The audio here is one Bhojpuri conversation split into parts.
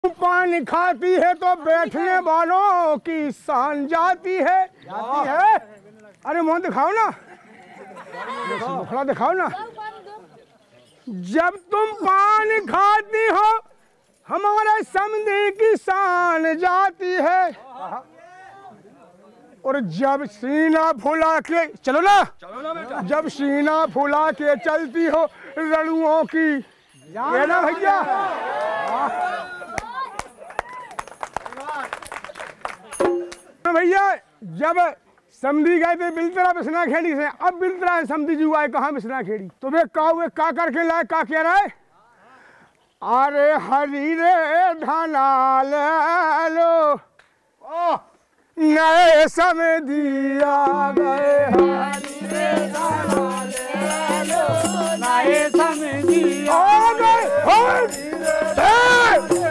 पानी खाती है तो बैठने वालों की शान जाती है। अरे मुंह दिखाओ ना, मुखड़ा दिखाओ ना। जब तुम पानी खाती हो हमारे समधी की शान जाती है, और जब सीना फुला के चलो ना, जब सीना फुला के चलती हो रणुओं की, ये ना भैया। भैया जब समधी गए थे बिलतरा बिसना खेड़ी से, अब बिलतरा है समधी जी आए कहाँ बिसना खेड़ी, तो वे का करके लाए, का कह रहा है? अरे हरी रे धाना ले लो नए समय दिया गए, हरी रे धाना ले लो नए समय दिया गए, हरी रे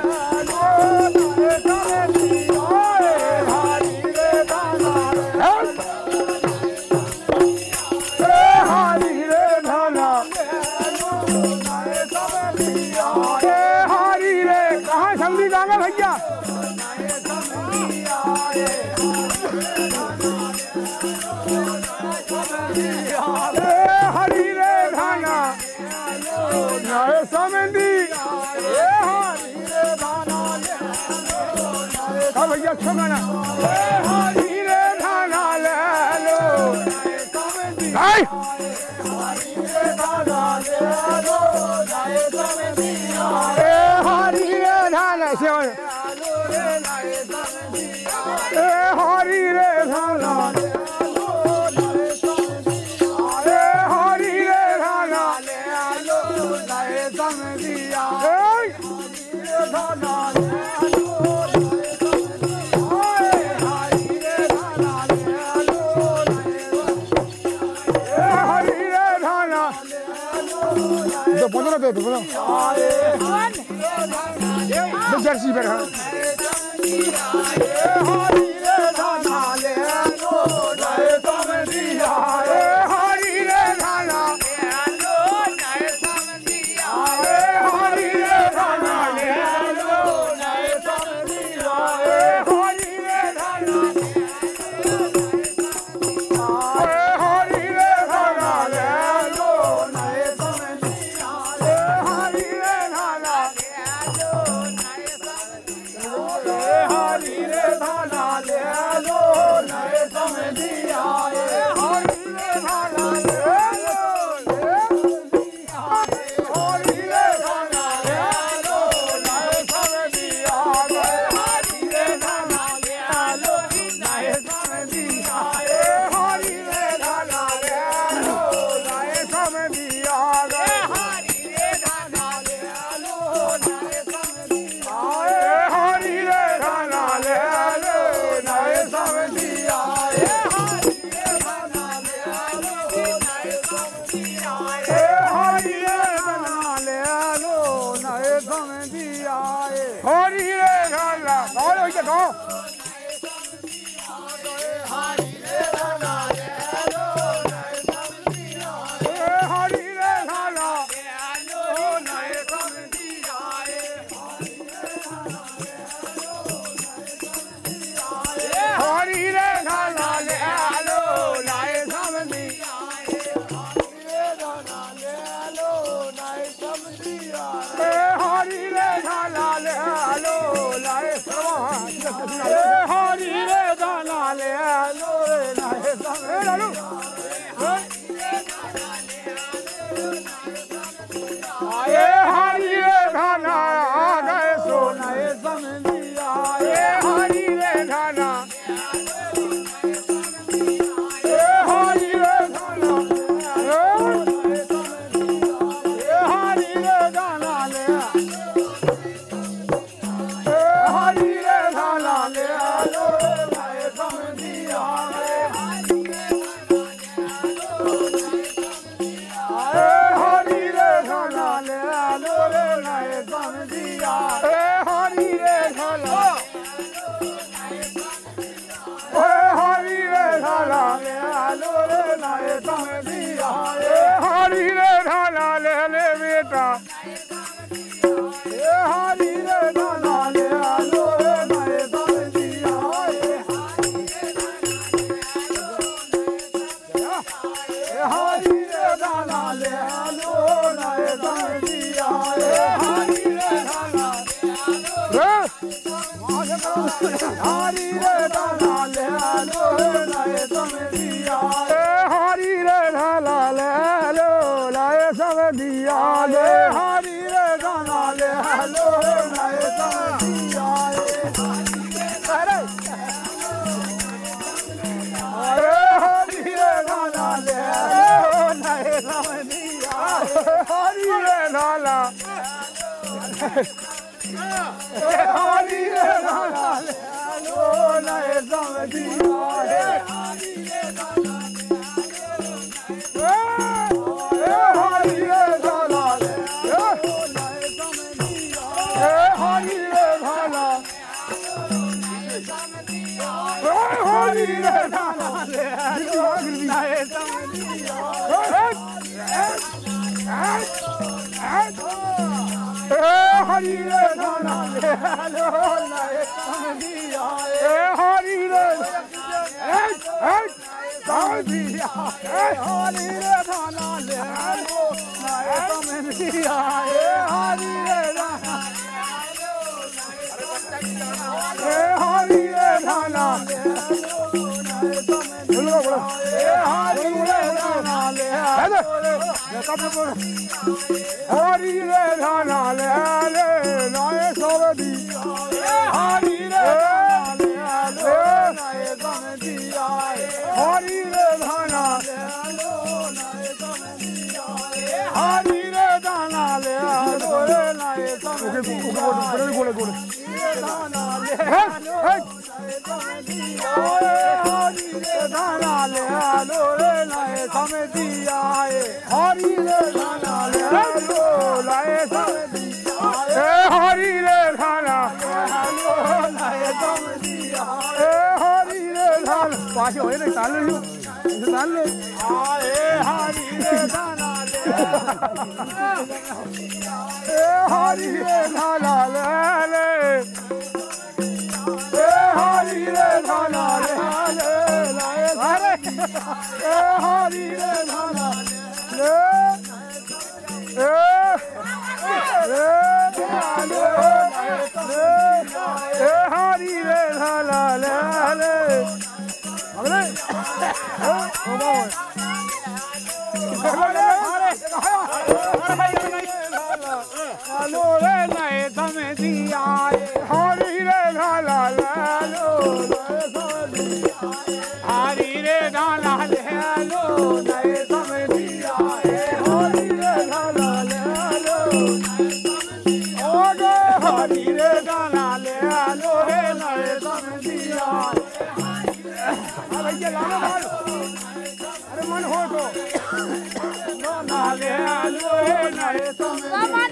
भैया। हरी रे धाना नए समधी, भैया अच्छा गाना। हरी रे धाना ले लो हरी रे धाना से, हरी रे धाना, हरी रे धाना नए समधिया, बोलो दे दो, बोलो जर्सी पे ले हरी रे दाना ले लो लाए समय दिया हरी रे धाना ले लो लाए सब दिया गे हरी रे दाना ले लो लाए समय दिया अरे हरी रे दाना ले लो लाए समय दिया हरी रे धाना हरी रे दाना ले लो लाए समय दिया हरी रे दाना ले लो लाए समय दिया हरी रे धाना हरी रे दाना ले लो लाए समय दिया हरी रे धाना ले लो लाए समय दिया हरी रे दिया हरी रे दाना ले लो लाए समय दिया हरी रे दाना हरी रे धाना हरी रे दाना ले हरी रे धाना ले ले लाए सब दिया हरी रे दाना ले लो लाए समय दिया हरी रे धाना हरी रे दाना ले लो लाए समय दिया गोले गोले दाना ले लो हरी रे दाना ले लो लाए समय दिया हरी रे धाना ले लो लाए सब हरी रे धाना लो लाए समय दिया हरी रे धाना पास हो रे ताल लो ताल लो आए हरी रे दाना ले हरी रे धाना ले ले हरी रे धाना ले ले लाए अरे हरी रे धाना ले हरी रे धाना ले ले अगले लो रे लाए समय दिया हरी रे धाना ले लो हरी रे दाना ले लो लाए समय दिया हरी रे धाना ले लो हरी रे दाना ले लो लाए समय दिया अरे ये लाना मार अरे मन हो तो दाना ले लो लाए समय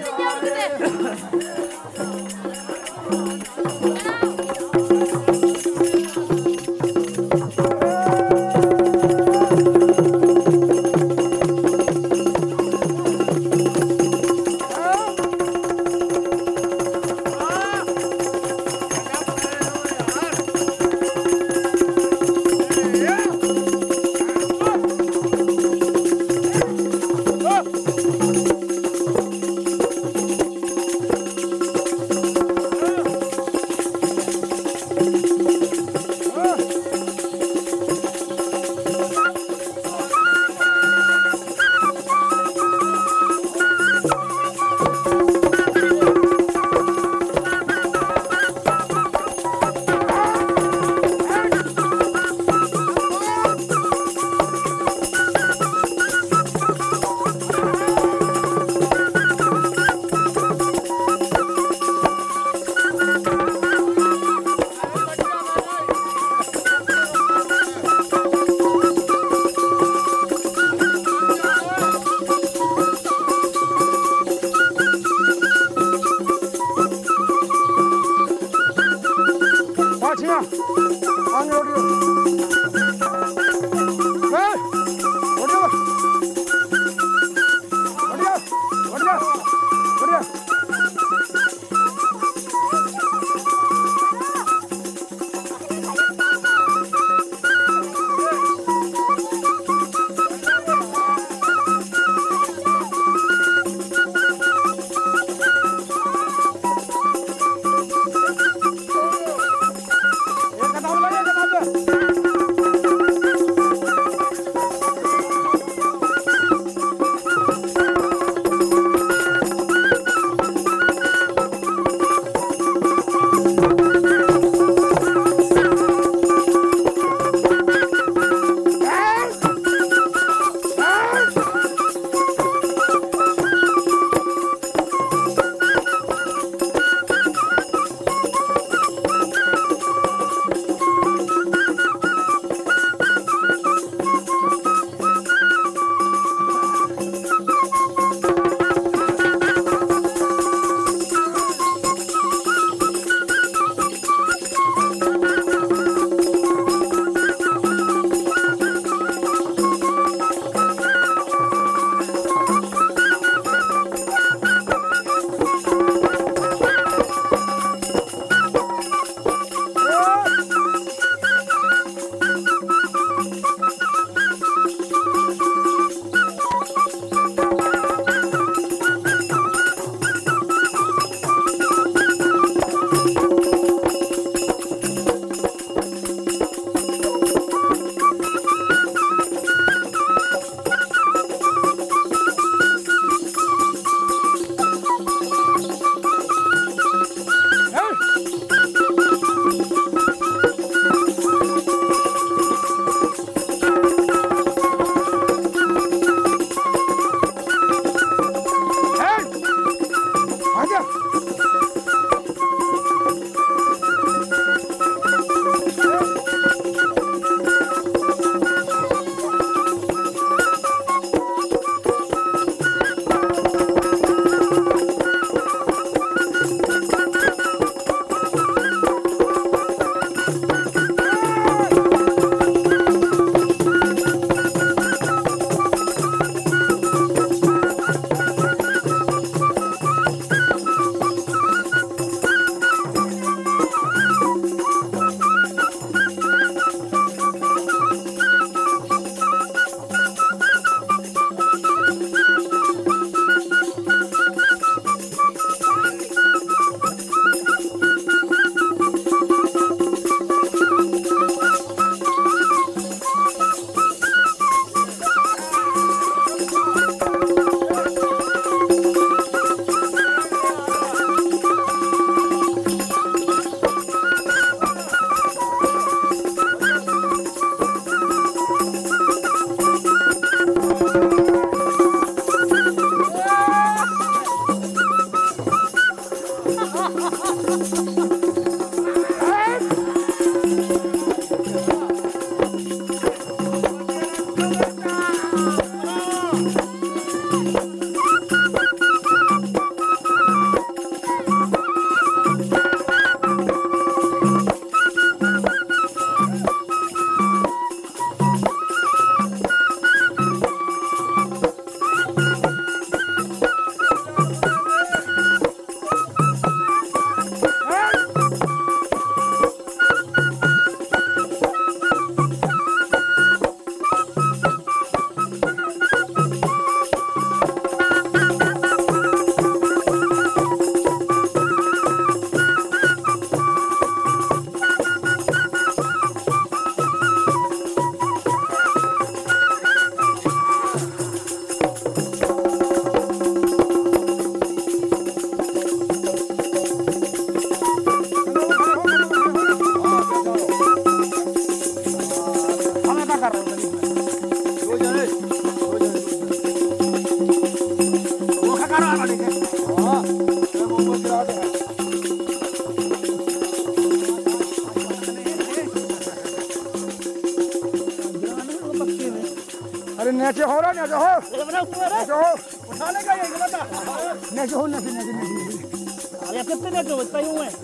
नीचे हो रहा, नीचे हो, नीचे हो, उठाने का ये बता। नीचे हो, नीचे नीचे नीचे। अरे कितने नीचे बचता हूँ मैं।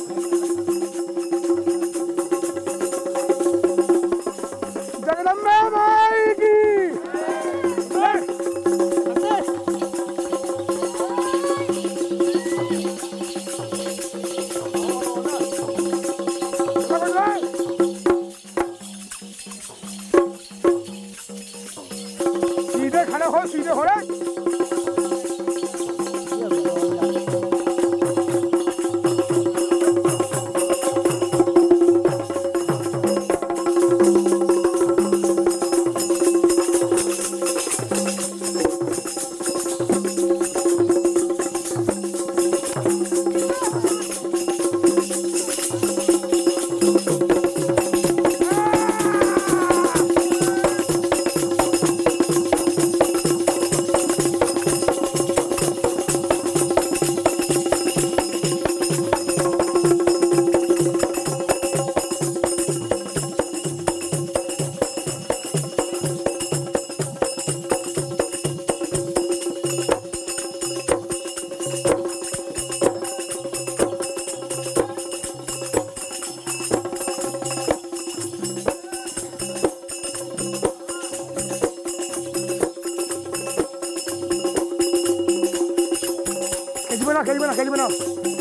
जगदम्बा माई की। सीधे खड़े हो, सीधे हो रहे। कैसे बना